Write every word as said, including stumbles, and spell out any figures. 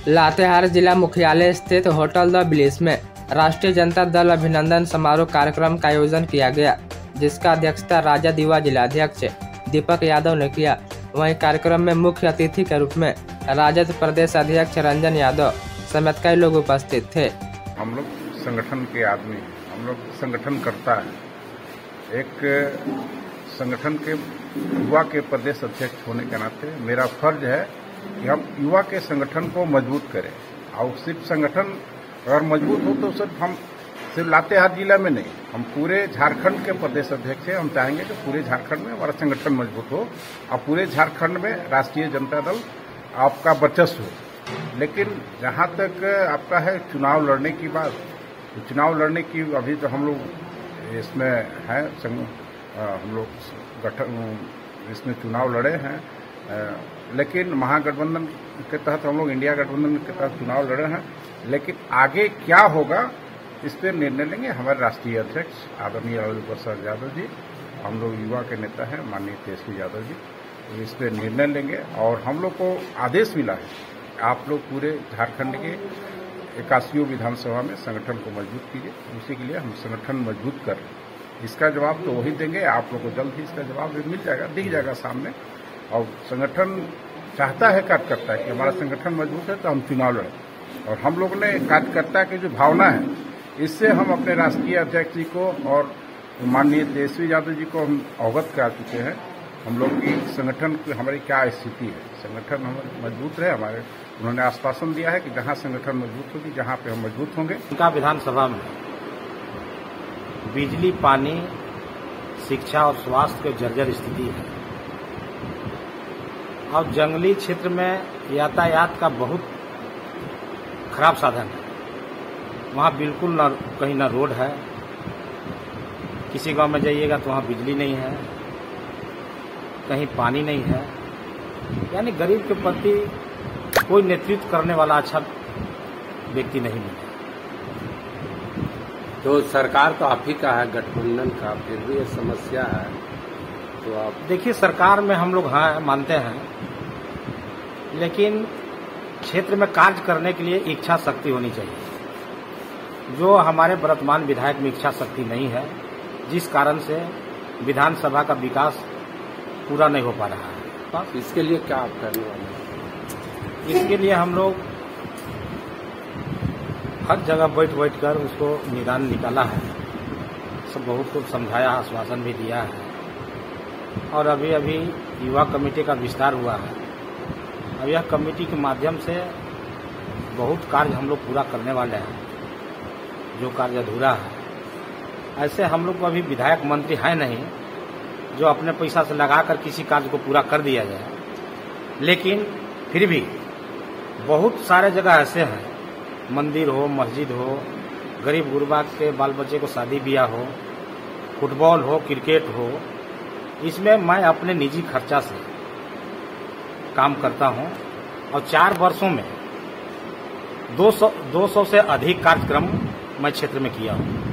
लातेहार जिला मुख्यालय स्थित होटल द ब्लिस में राष्ट्रीय जनता दल अभिनंदन समारोह कार्यक्रम का आयोजन किया गया, जिसका अध्यक्षता राजद युवा जिलाध्यक्ष दीपक यादव ने किया। वहीं कार्यक्रम में मुख्य अतिथि के रूप में राजद प्रदेश अध्यक्ष रंजन यादव समेत कई लोग उपस्थित थे। हम लोग संगठन के आदमी, हम लोग संगठन करता है। एक संगठन के युवा के प्रदेश अध्यक्ष होने के नाते मेरा फर्ज है कि हम युवा के संगठन को मजबूत करें। और सिर्फ संगठन अगर मजबूत हो तो सिर्फ हम सिर्फ लातेहार जिला में नहीं, हम पूरे झारखंड के प्रदेश अध्यक्ष हैं। हम चाहेंगे कि पूरे झारखंड में हमारा संगठन मजबूत हो और पूरे झारखंड में राष्ट्रीय जनता दल आपका वर्चस्व हो। लेकिन जहां तक आपका है चुनाव लड़ने की बात, तो चुनाव लड़ने की अभी तो हम लोग इसमें है, हम लोग गठन इसमें चुनाव लड़े हैं, लेकिन महागठबंधन के तहत हम लोग इंडिया गठबंधन के तहत चुनाव लड़े हैं। लेकिन आगे क्या होगा इस पर निर्णय लेंगे हमारे राष्ट्रीय अध्यक्ष आदरणीय लालू प्रसाद यादव जी। हम लोग युवा के नेता हैं माननीय तेजस्वी यादव जी, तो इस पर निर्णय लेंगे। और हम लोग को आदेश मिला है आप लोग पूरे झारखंड के इक्यासियों विधानसभा में संगठन को मजबूत कीजिए। उसी के लिए हम संगठन मजबूत कर रहे हैं। इसका जवाब तो वही देंगे, आप लोग को जल्द ही इसका जवाब मिल जाएगा, दिख जाएगा सामने। और संगठन चाहता है, कार्यकर्ता है कि हमारा संगठन मजबूत है तो हम चुनाव लड़ें। और हम लोग ने कार्यकर्ता की जो भावना है, इससे हम अपने राष्ट्रीय अध्यक्ष जी को और माननीय तेजस्वी यादव जी को हम अवगत करा चुके हैं। हम लोग की संगठन की हमारी क्या स्थिति है, संगठन हमारे मजबूत रहे। हमारे उन्होंने आश्वासन दिया है कि जहां संगठन मजबूत होगी, जहां पे हम मजबूत होंगे। उनका विधानसभा में बिजली, पानी, शिक्षा और स्वास्थ्य की जर्जर स्थिति है। और जंगली क्षेत्र में यातायात का बहुत खराब साधन है। वहाँ बिल्कुल न कहीं न रोड है, किसी गांव में जाइएगा तो वहाँ बिजली नहीं है, कहीं पानी नहीं है। यानी गरीब के प्रति कोई नेतृत्व करने वाला अच्छा व्यक्ति नहीं मिला। तो सरकार तो आप ही का है, गठबंधन का, फिर भी ये समस्या है। तो आप देखिए, सरकार में हम लोग हाँ मानते हैं, लेकिन क्षेत्र में कार्य करने के लिए इच्छा शक्ति होनी चाहिए, जो हमारे वर्तमान विधायक में इच्छा शक्ति नहीं है, जिस कारण से विधानसभा का विकास पूरा नहीं हो पा रहा है। तो इसके लिए क्या आप करने वाले हैं? इसके लिए हम लोग हर जगह बैठ बैठ कर उसको निदान निकाला है, सब बहुत कुछ समझाया, आश्वासन भी दिया है। और अभी अभी युवा कमेटी का विस्तार हुआ है। अब यह कमेटी के माध्यम से बहुत कार्य हम लोग पूरा करने वाले हैं, जो कार्य अधूरा है। ऐसे हम लोग को अभी विधायक मंत्री है नहीं जो अपने पैसा से लगाकर किसी कार्य को पूरा कर दिया जाए, लेकिन फिर भी बहुत सारे जगह ऐसे हैं, मंदिर हो, मस्जिद हो, गरीब गुरबा के बाल बच्चे को शादी ब्याह हो, फुटबॉल हो, क्रिकेट हो, इसमें मैं अपने निजी खर्चा से काम करता हूं। और चार वर्षों में दो सौ दो सौ से अधिक कार्यक्रम मैं क्षेत्र में किया हूं।